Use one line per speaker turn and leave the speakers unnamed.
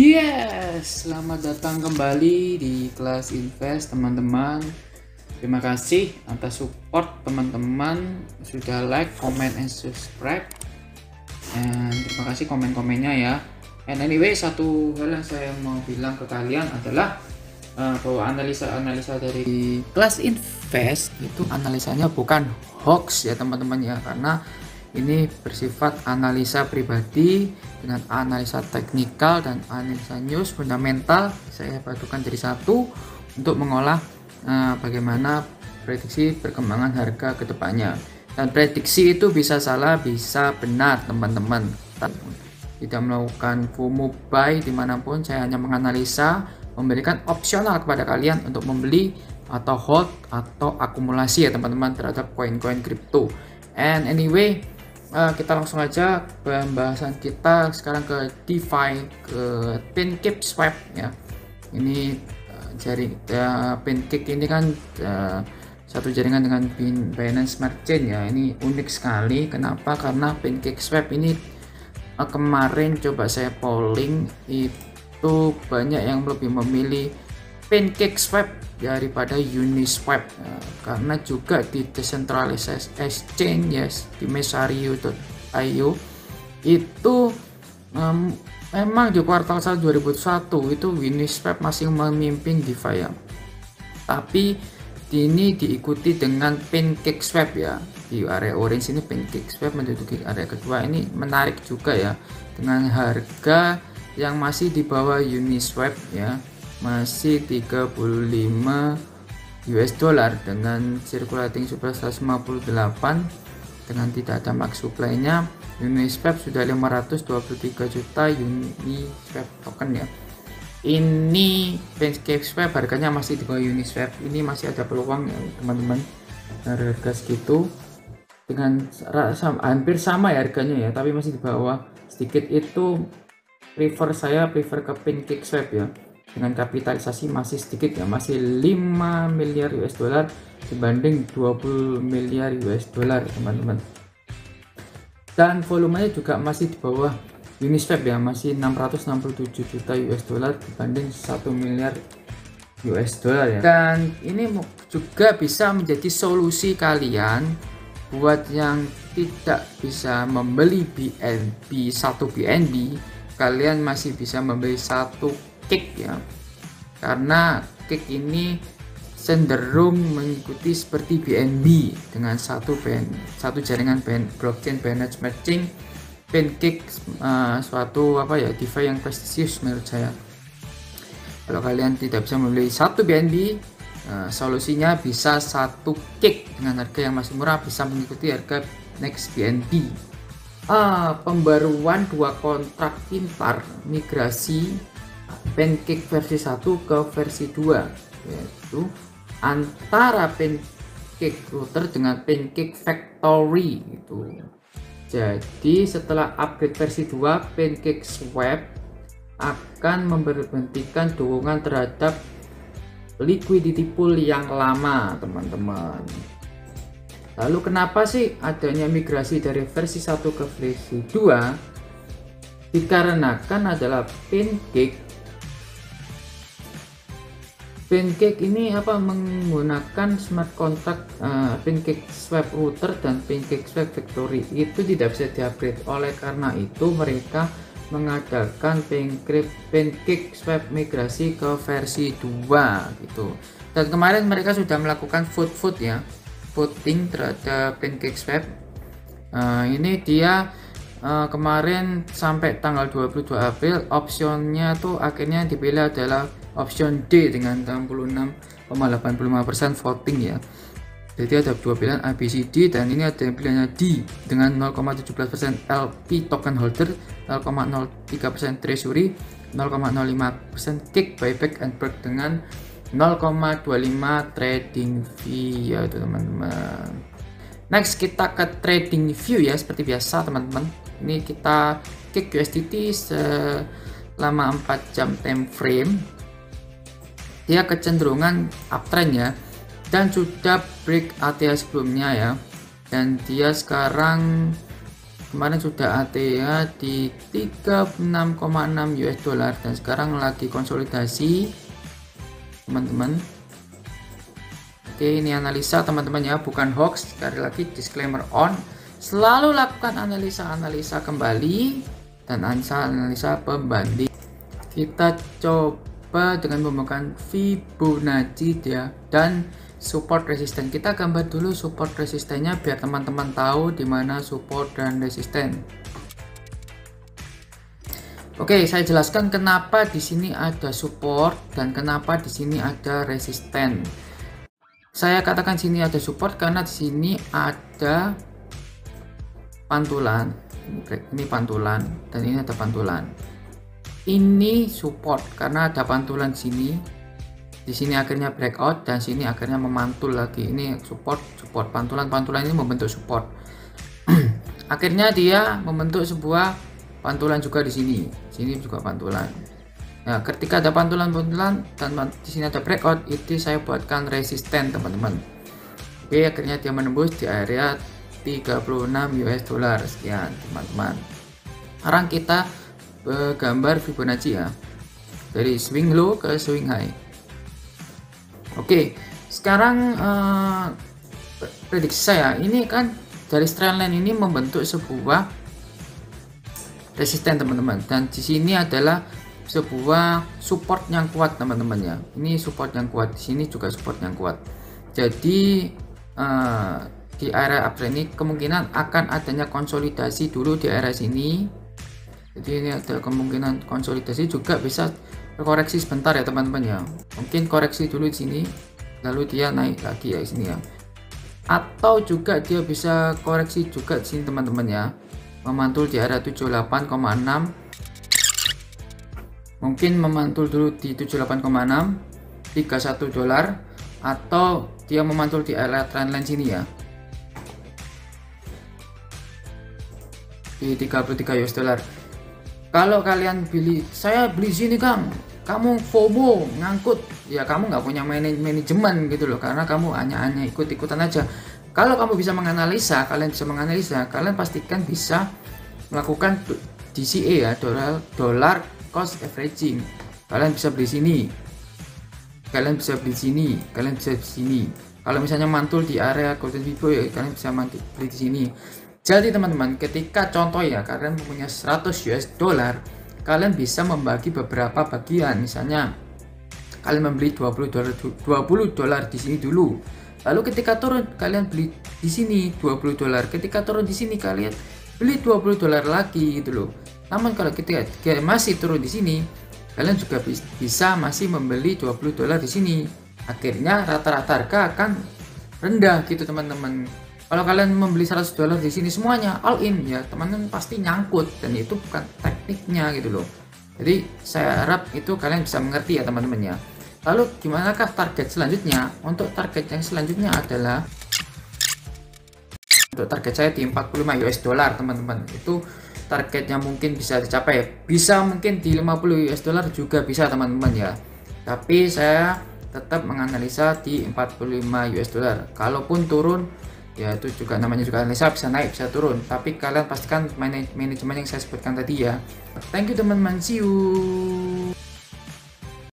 Yes, selamat datang kembali di kelas Invest teman-teman. Terima kasih atas support teman-teman sudah like, comment, and subscribe. Dan terima kasih komen-komennya ya. And anyway, satu hal yang saya mau bilang ke kalian adalah bahwa analisa dari kelas Invest itu analisanya bukan hoax ya teman-teman ya, karena ini bersifat analisa pribadi dengan analisa teknikal dan analisa news fundamental. Saya padukan jadi satu untuk mengolah bagaimana prediksi perkembangan harga ke depannya. Dan prediksi itu bisa salah, bisa benar teman-teman. Tidak melakukan FOMO buy dimanapun, saya hanya menganalisa, memberikan opsional kepada kalian untuk membeli atau hold atau akumulasi ya teman-teman terhadap koin-koin kripto. And anyway, kita langsung aja pembahasan kita sekarang ke DeFi, ke PancakeSwap ya. Ini jaring Pancake ini kan satu jaringan dengan Binance Smart Chain ya. Ini unik sekali. Kenapa? Karena PancakeSwap ini kemarin coba saya polling itu banyak yang lebih memilih PancakeSwap daripada Uniswap karena juga di decentralized exchange yes, di Mesario.io itu memang di kuartal 1 2021 itu Uniswap masih memimpin DeFi ya, tapi ini diikuti dengan PancakeSwap ya. Di area orange ini PancakeSwap menduduki area kedua. Ini menarik juga ya, dengan harga yang masih di bawah Uniswap ya, masih 35 US dollar dengan circulating supply 158 dengan tidak ada max supply-nya. Uniswap sudah 523 juta Uniswap token ya. Ini PancakeSwap harganya masih di bawah Uniswap. Ini masih ada peluang ya teman-teman, harga segitu dengan hampir sama ya harganya ya, tapi masih di bawah sedikit. Itu saya prefer ke PancakeSwap ya, dengan kapitalisasi masih sedikit ya, masih 5 miliar US dollar dibanding 20 miliar US dollar teman-teman. Dan volumenya juga masih di bawah Uniswap ya, masih 667 juta US dollar dibanding 1 miliar US dollar ya. Dan ini juga bisa menjadi solusi kalian buat yang tidak bisa membeli BNB, satu BNB, kalian masih bisa membeli satu Cake ya, karena Cake ini cenderung mengikuti seperti BNB dengan satu jaringan blockchain Binance Smart Chain. Pancake suatu DeFi yang prestisius menurut saya. Kalau kalian tidak bisa membeli satu BNB, solusinya bisa satu Cake dengan harga yang masih murah, bisa mengikuti harga next BNB. Pembaruan dua kontrak pintar migrasi Pancake versi 1 ke versi 2, yaitu antara Pancake router dengan Pancake Factory itu. Jadi setelah upgrade versi 2, PancakeSwap akan memberhentikan dukungan terhadap liquidity pool yang lama teman-teman. Lalu kenapa sih adanya migrasi dari versi 1 ke versi 2? Dikarenakan adalah Pancake ini menggunakan smart contract PancakeSwap router dan PancakeSwap Factory itu tidak bisa diupgrade. Oleh karena itu mereka mengadakan PancakeSwap migrasi ke versi 2 gitu. Dan kemarin mereka sudah melakukan voting terhadap PancakeSwap. Ini dia kemarin sampai tanggal 22 April optionnya tuh akhirnya dipilih adalah option D dengan 66,85% voting ya. Jadi ada dua pilihan A, B, C, D, dan ini ada pilihannya D dengan 0,17% LP token holder, 0,03% treasury, 0,05% kick buyback and break dengan 0,25 trading fee ya teman-teman. Next kita ke trading view ya, seperti biasa teman-teman. Ini kita kick USDT selama 4 jam time frame. Dia kecenderungan uptrend ya, dan sudah break ATH sebelumnya ya, dan dia sekarang kemarin sudah ATA di 36,6 US dollar dan sekarang lagi konsolidasi teman-teman. Oke, ini analisa teman-teman ya, bukan hoax. Sekali lagi disclaimer on, selalu lakukan analisa kembali dan analisa pembanding. Kita coba dengan menggunakan Fibonacci ya, dan support resisten. Kita gambar dulu support resistennya biar teman-teman tahu di mana support dan resisten. Oke, saya jelaskan kenapa di sini ada support dan kenapa di sini ada resisten. Saya katakan sini ada support karena di sini ada pantulan. Ini pantulan dan ini ada pantulan. Ini support karena ada pantulan sini. Di sini akhirnya breakout dan sini akhirnya memantul lagi. Ini support pantulan ini membentuk support. Akhirnya dia membentuk sebuah pantulan juga di sini. Sini juga pantulan. Nah, ketika ada pantulan dan di sini ada breakout, itu saya buatkan resisten teman-teman. Oke, akhirnya dia menembus di area 36 US dollar. Sekian teman-teman. Sekarang kita gambar Fibonacci ya, dari swing low ke swing high. Oke, sekarang prediksi saya ini kan dari trendline ini membentuk sebuah resisten teman-teman, dan di sini adalah sebuah support yang kuat teman-teman ya. Ini support yang kuat, di sini juga support yang kuat. Jadi di area uptrend ini kemungkinan akan adanya konsolidasi dulu di area sini. Jadi ini ada kemungkinan konsolidasi, juga bisa koreksi sebentar ya teman-teman ya. Mungkin koreksi dulu di sini lalu dia naik lagi ya sini ya. Atau juga dia bisa koreksi juga di sini teman-teman ya. Memantul di area 78,6. Mungkin memantul dulu di 78,6, 31 dolar, atau dia memantul di area trendline sini ya. Di 33 US dollar. Kalau kalian saya beli sini Kang, kamu FOMO ngangkut ya, kamu nggak punya manajemen gitu loh, karena kamu hanya ikut-ikutan aja. Kalau kamu bisa menganalisa, kalian pastikan bisa melakukan DCA ya, dollar cost averaging. Kalian bisa beli sini, kalian bisa beli sini, kalian bisa beli sini. Kalau misalnya mantul di area golden Fibo ya, kalian bisa beli di sini. Jadi teman-teman, ketika contoh ya, kalian punya 100 US dollar, kalian bisa membagi beberapa bagian. Misalnya kalian membeli 20 dolar di sini dulu. Lalu ketika turun kalian beli di sini 20 dolar. Ketika turun di sini kalian beli 20 dolar lagi gitu loh. Namun kalau ketika masih turun di sini, kalian juga bisa masih membeli 20 dolar di sini. Akhirnya rata-rata harga akan rendah gitu teman-teman. Kalau kalian membeli 100 dolar di sini semuanya all in ya, teman-teman pasti nyangkut, dan itu bukan tekniknya gitu loh. Jadi saya harap itu kalian bisa mengerti ya teman-teman ya. Lalu gimanakah target selanjutnya? Untuk target yang selanjutnya adalah, untuk target saya di 45 US dollar teman-teman. Itu targetnya mungkin bisa dicapai, bisa mungkin di 50 US dollar juga bisa teman-teman ya. Tapi saya tetap menganalisa di 45 US dollar. Kalaupun turun ya, itu juga namanya juga analisa, bisa naik bisa turun, tapi kalian pastikan manajemen yang saya sebutkan tadi ya. Thank you teman-teman, see you.